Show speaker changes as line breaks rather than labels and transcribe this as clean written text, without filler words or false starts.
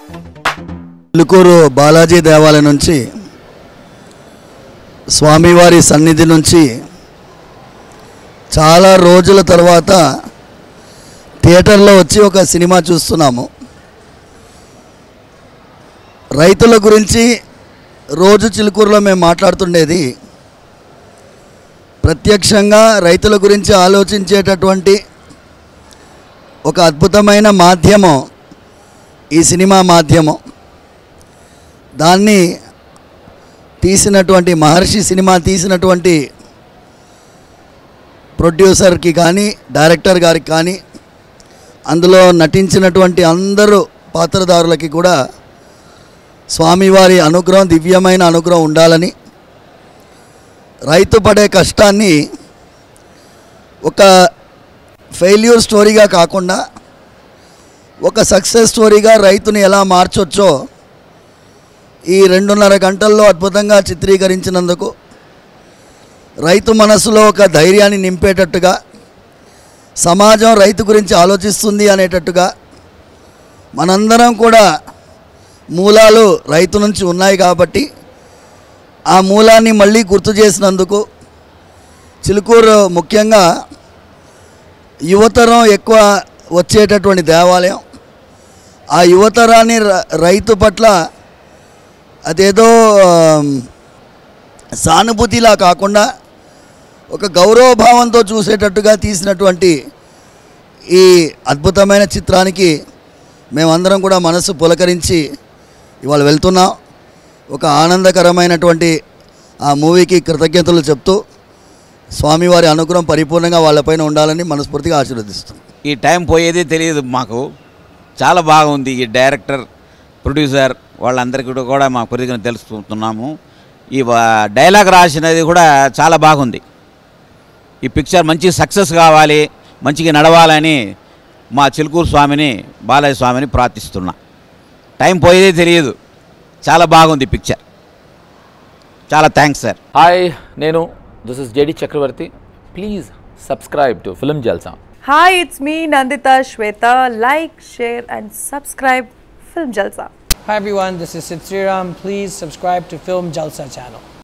చిలుకూరు బాలాజీ దేవాలయం నుంచి స్వామివారి సన్నిధి నుంచి చాలా రోజుల తర్వాత థియేటర్లో వచ్చి ఒక సినిమా చూస్తున్నాము. రైతుల గురించి రోజు చిలుకూరులో మేము మాట్లాడుతుండేది. ప్రత్యక్షంగా రైతుల గురించి ఆలోచించేటటువంటి ఒక అద్భుతమైన మాధ్యమం ఈ సినిమా మాధ్యమం. దాన్ని తీసినటువంటి మహర్షి సినిమా తీసినటువంటి ప్రొడ్యూసర్కి కానీ డైరెక్టర్ గారికి కానీ అందులో నటించినటువంటి అందరూ పాత్రధారులకి కూడా స్వామివారి అనుగ్రహం, దివ్యమైన అనుగ్రహం ఉండాలని, రైతు పడే కష్టాన్ని ఒక ఫెయిల్యూర్ స్టోరీగా కాకుండా ఒక సక్సెస్ స్టోరీగా రైతుని ఎలా మార్చొచ్చో ఈ 2.5 గంటల్లో అద్భుతంగా చిత్రీకరించినందుకు, రైతు మనసులో ఒక ధైర్యాన్ని నింపేటట్టుగా, సమాజం రైతు గురించి ఆలోచిస్తుంది అనేటట్టుగా, మనందరం కూడా మూలాలు రైతు నుంచి ఉన్నాయి కాబట్టి ఆ మూలాన్ని మళ్ళీ గుర్తు చేసినందుకు, చిలుకూరు ముఖ్యంగా యువతరం ఎక్కువ వచ్చేటటువంటి దేవాలయం, ఆ యువతరాన్ని రైతు పట్ల అదేదో సానుభూతిలా కాకుండా ఒక గౌరవభావంతో చూసేటట్టుగా తీసినటువంటి ఈ అద్భుతమైన చిత్రానికి మేమందరం కూడా మనసు పులకరించి ఇవాళ వెళ్తున్నాం. ఒక ఆనందకరమైనటువంటి ఆ మూవీకి కృతజ్ఞతలు చెప్తూ స్వామివారి అనుగ్రహం పరిపూర్ణంగా వాళ్ళపైన ఉండాలని మనస్ఫూర్తిగా ఆశీర్వదిస్తాం.
ఈ టైం పోయేది తెలియదు మాకు. చాలా బాగుంది. ఈ డైరెక్టర్, ప్రొడ్యూసర్ వాళ్ళందరికీ కూడా మా కృతజ్ఞత తెలుసుకుంటున్నాము. ఈ డైలాగ్ రాసినది కూడా చాలా బాగుంది. ఈ పిక్చర్ మంచి సక్సెస్ కావాలి, మంచిగా నడవాలని మా చిలుకూరు స్వామిని, బాలాజీ స్వామిని ప్రార్థిస్తున్నా. టైం పోయేదే తెలియదు. చాలా బాగుంది పిక్చర్. చాలా thanks sir.
Hi, this is JD Chakravarti. Please subscribe to Film Jalsa.
Hi, it's me Nandita Shweta. Like, share and subscribe Film Jalsa.
Hi everyone, this is Sid Sriram. Please subscribe to Film Jalsa channel.